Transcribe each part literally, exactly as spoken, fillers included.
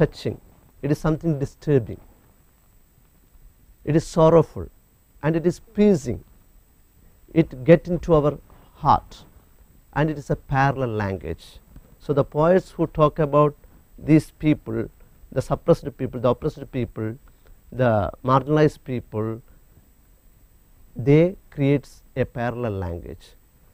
touching, it is something disturbing, it is sorrowful, and it is pleasing. It gets into our heart, and it is a parallel language. So the poets who talk about these people, the suppressed people, the oppressed people, the marginalized people, they creates a parallel language.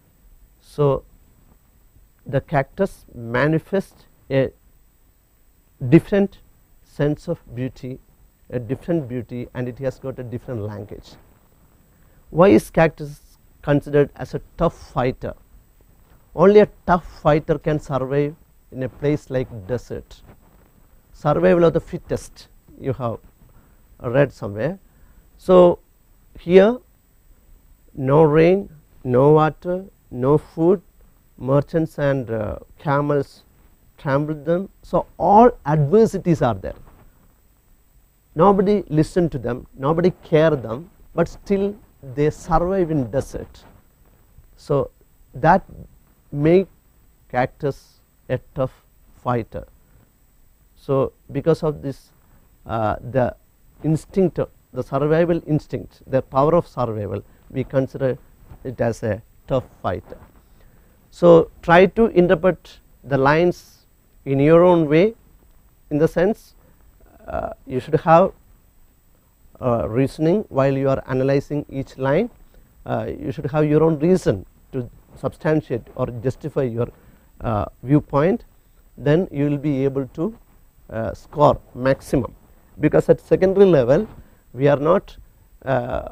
So the cactus manifests a different sense of beauty, a different beauty, and it has got a different language. Why is cactus considered as a tough fighter? Only a tough fighter can survive in a place like desert. Survival of the fittest, you have read somewhere. So here, no rain, no water, no food, merchants and uh, camels trampled them. So all adversities are there. Nobody listened to them, nobody cared them, but still they survive in desert. So that make cactus a tough fighter. So because of this, uh, the instinct, the survival instinct, the power of survival, we consider it as a tough fighter. So try to interpret the lines in your own way, in the sense uh, you should have uh, reasoning while you are analyzing each line. Uh, you should have your own reason to substantiate or justify your uh, viewpoint, then you will be able to uh, score maximum, because at secondary level we are not uh,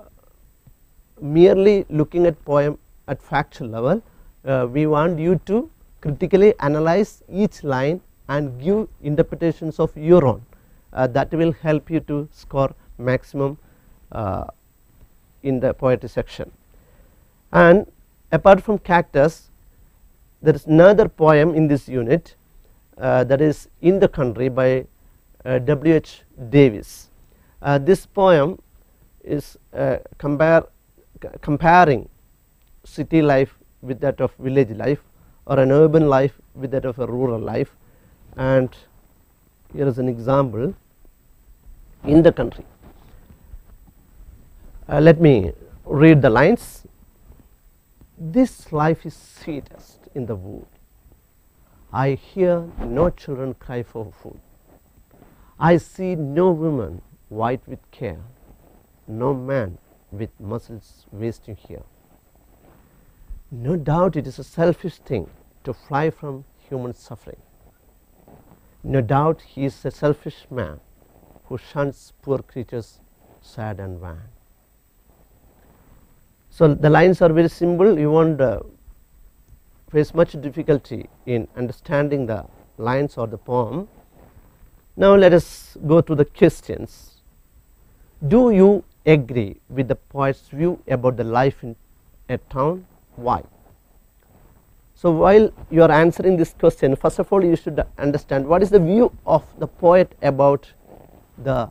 merely looking at poem at factual level. Uh, we want you to critically analyze each line and give interpretations of your own. Uh, that will help you to score maximum uh, in the poetry section. And apart from cactus, there is another poem in this unit, uh, that is In the Country by uh, W H Davis. Uh, this poem is uh, compare, comparing city life with that of village life, or an urban life with that of a rural life. And here is an example, In the Country. Uh, let me read the lines. This life is sweetest in the wood. I hear no children cry for food. I see no woman white with care, no man with muscles wasting here. No doubt it is a selfish thing to fly from human suffering. No doubt he is a selfish man who shuns poor creatures sad and wan. So the lines are very simple. You won't uh, face much difficulty in understanding the lines or the poem. Now let us go to the questions. Do you agree with the poet's view about the life in a town? Why? So while you are answering this question, first of all you should understand what is the view of the poet about the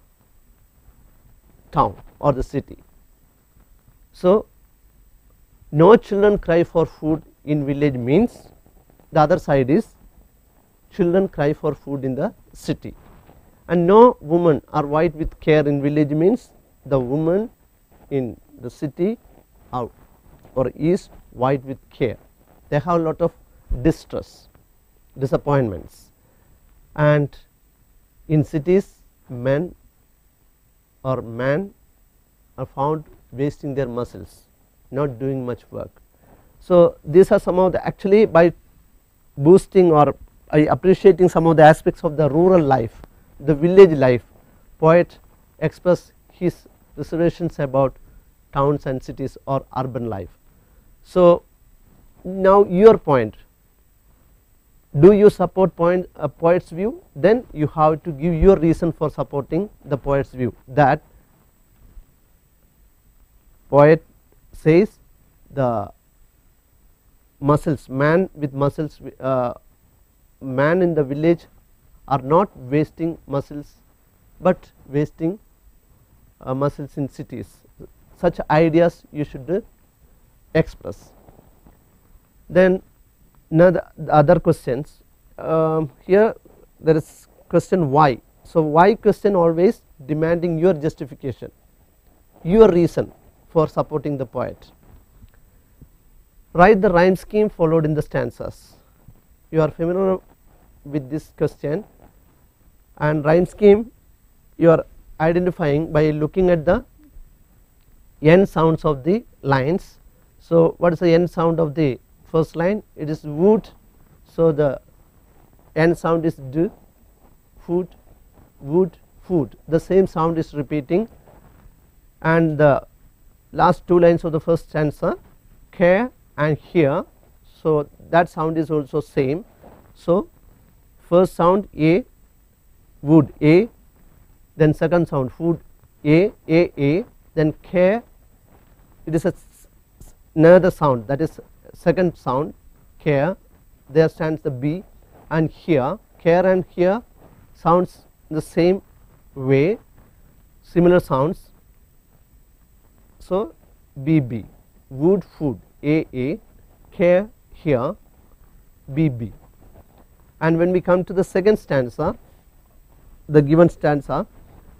town or the city. So no children cry for food in village means the other side is children cry for food in the city, and no woman are white with care in village means the woman in the city are or is white with care. They have a lot of distress, disappointments, and in cities men or man are found wasting their muscles, not doing much work. So these are some of the, actually by boosting or by appreciating some of the aspects of the rural life, the village life, poet express his reservations about towns and cities or urban life. So now your point, do you support point a poet's view? Then you have to give your reason for supporting the poet's view, that poet says the muscles, man with muscles, uh, man in the village are not wasting muscles but wasting uh, muscles in cities. Such ideas you should uh, express. Then now the, the other questions, um, here there is question why. So, why question always demanding your justification, your reason for supporting the poet. Write the rhyme scheme followed in the stanzas. You are familiar with this question, and rhyme scheme you are identifying by looking at the end sounds of the lines. So, what is the end sound of the first line? It is wood. So, the end sound is d, food, wood, food. The same sound is repeating, and the last two lines of the first stanza, care and here. So, that sound is also same. So, first sound a, wood a, then second sound food a, a, a, then care, it is a another sound, that is second sound care, there stands the b, and here care and here sounds the same way, similar sounds. So, b b, wood food a a, care here b b. And when we come to the second stanza, the given stanza,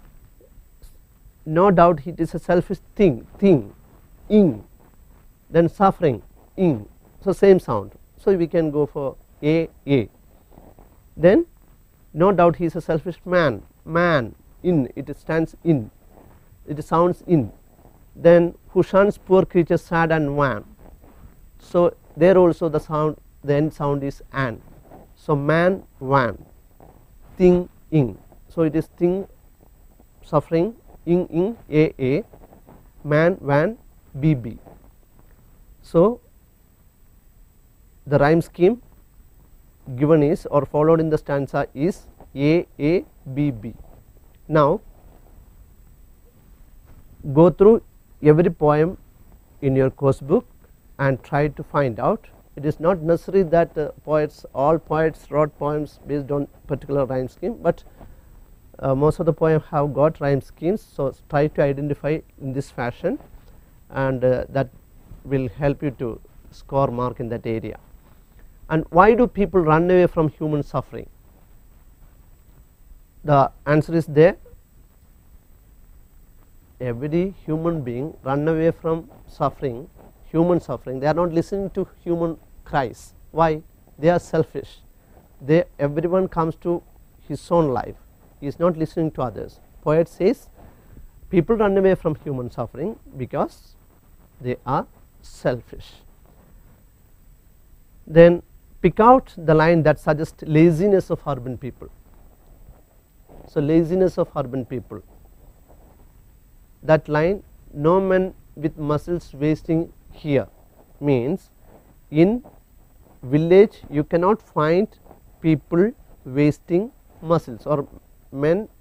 no doubt it is a selfish thing, thing, ing, then suffering, ing. So, same sound. So, we can go for a, a. Then no doubt he is a selfish man, man, in, it stands in, it sounds in. Then who shuns poor creatures sad and wan. So, there also the sound, the end sound is an. So, man, wan, thing, ing. So, it is thing, suffering, ing, ing, a, a, man, van, b, b. So, the rhyme scheme given is or followed in the stanza is a, a, b, b. Now, go through every poem in your course book and try to find out. It is not necessary that uh, poets, all poets wrote poems based on particular rhyme scheme, but uh, most of the poems have got rhyme schemes. So, try to identify in this fashion, and uh, that will help you to score mark in that area. And why do people run away from human suffering? The answer is there. Every human being run away from suffering, human suffering. They are not listening to human cries. Why? They are selfish. They, everyone comes to his own life. He is not listening to others. Poet says people run away from human suffering because they are selfish. Then pick out the line that suggests laziness of urban people. So, laziness of urban people. That line, no man with muscles wasting here, means in village you cannot find people wasting muscles or men